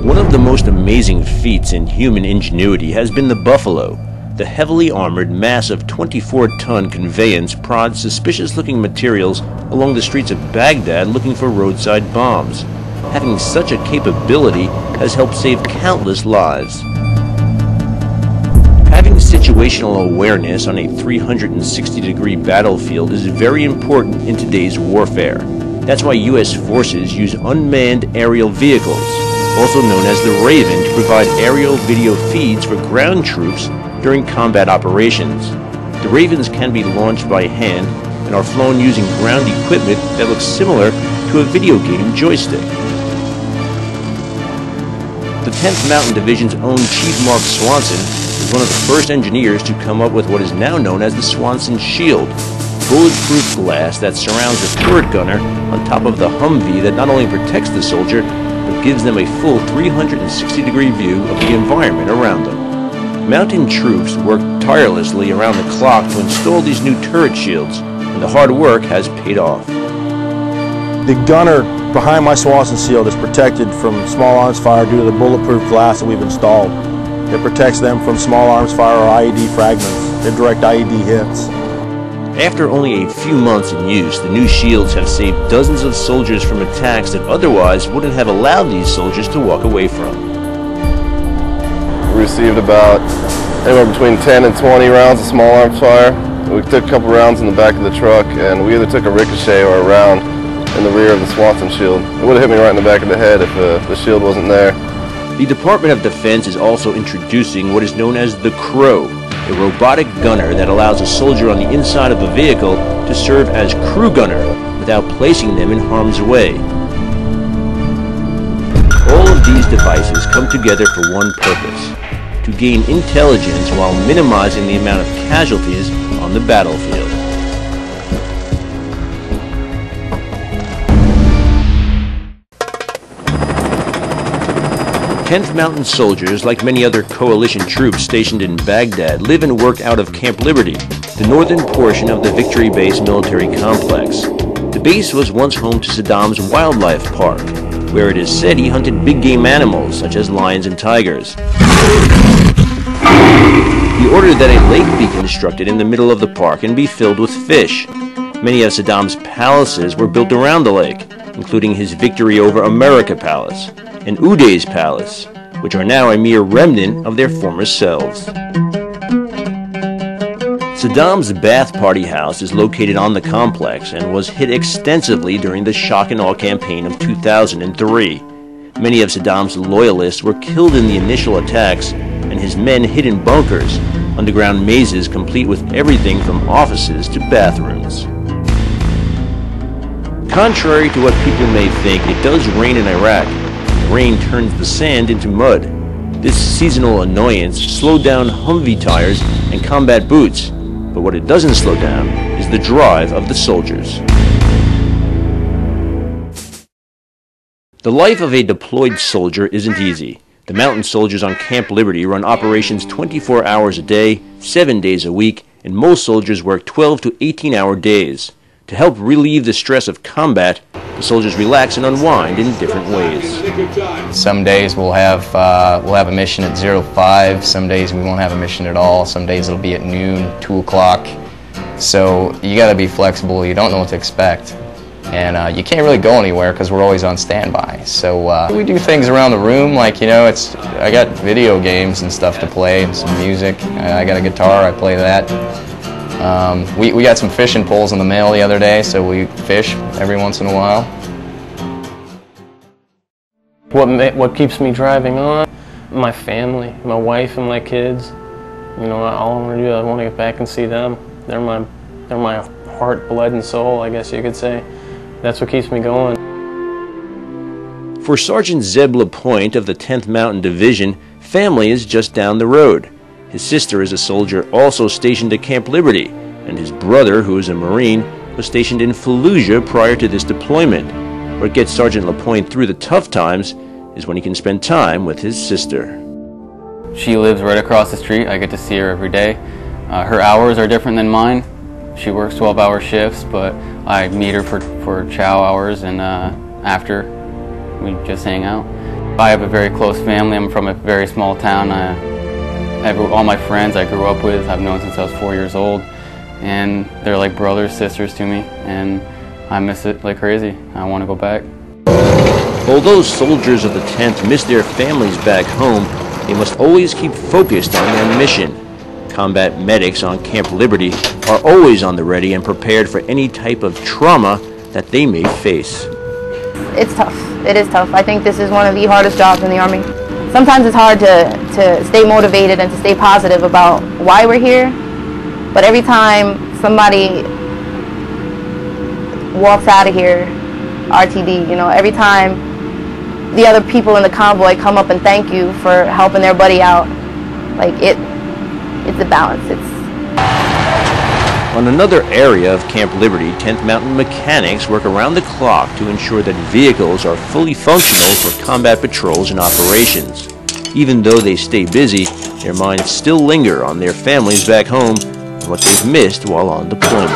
One of the most amazing feats in human ingenuity has been the Buffalo. The heavily armored, massive 24-ton conveyance prods suspicious-looking materials along the streets of Baghdad looking for roadside bombs. Having such a capability has helped save countless lives. Having situational awareness on a 360-degree battlefield is very important in today's warfare. That's why U.S. forces use unmanned aerial vehicles, also known as the Raven, to provide aerial video feeds for ground troops during combat operations. The Ravens can be launched by hand and are flown using ground equipment that looks similar to a video game joystick. The 10th Mountain Division's own Chief Mark Swanson is one of the first engineers to come up with what is now known as the Swanson Shield, bulletproof glass that surrounds the turret gunner on top of the Humvee that not only protects the soldier, but gives them a full 360-degree view of the environment around them. Mountain troops work tirelessly around the clock to install these new turret shields, and the hard work has paid off. The gunner behind my Swanson Shield is protected from small arms fire due to the bulletproof glass that we've installed. It protects them from small arms fire or IED fragments and direct IED hits. After only a few months in use, the new shields have saved dozens of soldiers from attacks that otherwise wouldn't have allowed these soldiers to walk away from. We received about anywhere between 10 and 20 rounds of small arms fire. We took a couple rounds in the back of the truck, and we either took a ricochet or a round in the rear of the Swanson Shield. It would have hit me right in the back of the head if the shield wasn't there. The Department of Defense is also introducing what is known as the Crow, a robotic gunner that allows a soldier on the inside of a vehicle to serve as crew gunner without placing them in harm's way. All of these devices come together for one purpose: to gain intelligence while minimizing the amount of casualties on the battlefield. Tenth Mountain soldiers, like many other coalition troops stationed in Baghdad, live and work out of Camp Liberty, the northern portion of the Victory Base military complex. The base was once home to Saddam's wildlife park, where it is said he hunted big game animals such as lions and tigers. He ordered that a lake be constructed in the middle of the park and be filled with fish. Many of Saddam's palaces were built around the lake, including his Victory over America Palace and Uday's Palace, which are now a mere remnant of their former selves. Saddam's Bath Party House is located on the complex and was hit extensively during the shock and awe campaign of 2003. Many of Saddam's loyalists were killed in the initial attacks, and his men hid in bunkers, underground mazes complete with everything from offices to bathrooms. Contrary to what people may think, it does rain in Iraq. Rain turns the sand into mud. This seasonal annoyance slowed down Humvee tires and combat boots, but what it doesn't slow down is the drive of the soldiers. The life of a deployed soldier isn't easy. The mountain soldiers on Camp Liberty run operations 24 hours a day, 7 days a week, and most soldiers work 12 to 18-hour days. To help relieve the stress of combat, the soldiers relax and unwind in different ways. Some days we'll have a mission at 05. Some days we won't have a mission at all. Some days it'll be at noon, 2 o'clock. So you got to be flexible. You don't know what to expect, and you can't really go anywhere because we're always on standby. So we do things around the room, like I got video games and stuff to play and some music. I got a guitar. I play that. We got some fishing poles in the mail the other day, so we fish every once in a while. What keeps me driving on? My family, my wife and my kids. All I want to do, I want to get back and see them. They're my heart, blood, and soul, I guess you could say. That's what keeps me going. For Sergeant Zeb LaPointe of the 10th Mountain Division, family is just down the road. His sister is a soldier also stationed at Camp Liberty, and his brother, who is a Marine, was stationed in Fallujah prior to this deployment. What gets Sergeant LaPointe through the tough times is when he can spend time with his sister. She lives right across the street. I get to see her every day. Her hours are different than mine. She works 12-hour shifts, but I meet her for chow hours, and after, we just hang out. I have a very close family. I'm from a very small town. All my friends I grew up with, I've known since I was 4 years old, and they're like brothers, sisters to me, and I miss it like crazy. I want to go back. Although soldiers of the 10th miss their families back home, they must always keep focused on their mission. Combat medics on Camp Liberty are always on the ready and prepared for any type of trauma that they may face. It's tough. It is tough. I think this is one of the hardest jobs in the Army. Sometimes it's hard to stay motivated and to stay positive about why we're here, but every time somebody walks out of here, RTD, you know, every time the other people in the convoy come up and thank you for helping their buddy out, like it's a balance. On another area of Camp Liberty, 10th Mountain mechanics work around the clock to ensure that vehicles are fully functional for combat patrols and operations. Even though they stay busy, their minds still linger on their families back home and what they've missed while on deployment.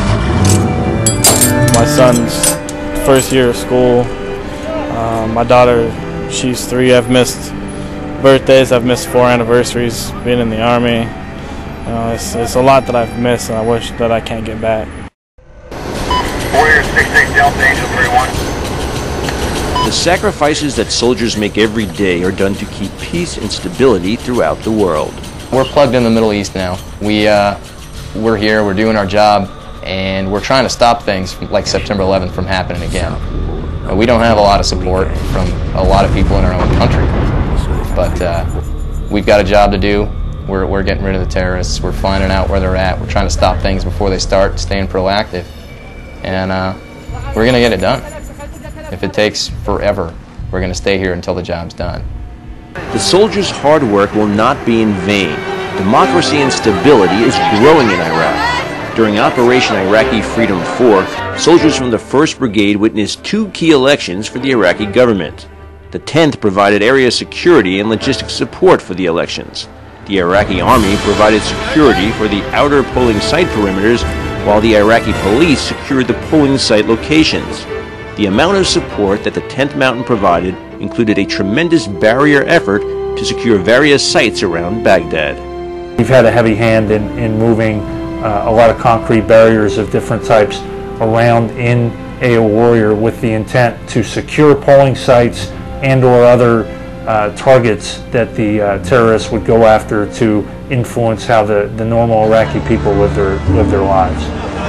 My son's first year of school. My daughter, she's 3. I've missed birthdays. I've missed 4 anniversaries being in the Army. It's a lot that I've missed, and I wish that I can't get back. Warrior 6-8 Delta Angel 3-1. The sacrifices that soldiers make every day are done to keep peace and stability throughout the world. We're plugged in the Middle East now. We're here, we're doing our job, and we're trying to stop things like September 11th from happening again. We don't have a lot of support from a lot of people in our own country, but we've got a job to do. We're getting rid of the terrorists. We're finding out where they're at. We're trying to stop things before they start, staying proactive. And we're going to get it done. If it takes forever, we're going to stay here until the job's done. The soldiers' hard work will not be in vain. Democracy and stability is growing in Iraq. During Operation Iraqi Freedom 4, soldiers from the 1st Brigade witnessed 2 key elections for the Iraqi government. The 10th provided area security and logistics support for the elections. The Iraqi Army provided security for the outer polling site perimeters, while the Iraqi police secured the polling site locations. The amount of support that the 10th Mountain provided included a tremendous barrier effort to secure various sites around Baghdad. We've had a heavy hand in moving a lot of concrete barriers of different types around in AO Warrior with the intent to secure polling sites and or other targets that the terrorists would go after to influence how the normal Iraqi people live their lives.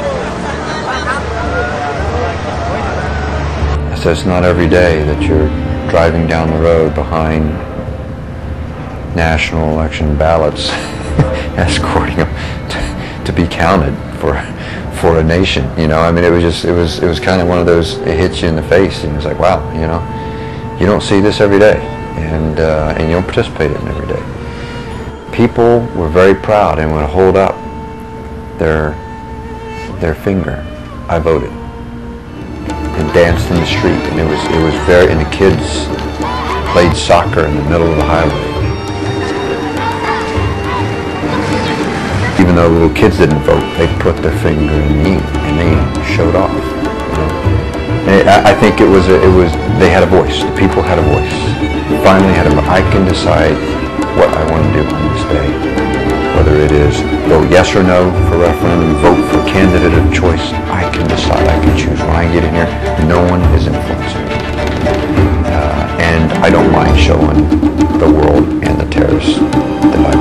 So it's not every day that you're driving down the road behind national election ballots, escorting them to be counted for a nation. You know, I mean, it was kind of one of those. It hits you in the face, and it's like, wow, you know, you don't see this every day. And you don't participate in it every day. People were very proud and would hold up their finger. I voted, and danced in the street, and it was very. And the kids played soccer in the middle of the highway. Even though little kids didn't vote, they put their finger in the ink and they showed off. You know? And I think they had a voice. The people had a voice. Finally I can decide what I want to do on this day. Whether it is vote yes or no for referendum, vote for candidate of choice, I can decide, I can choose. When I get in here, no one is influencing me. And I don't mind showing the world and the terrorists that I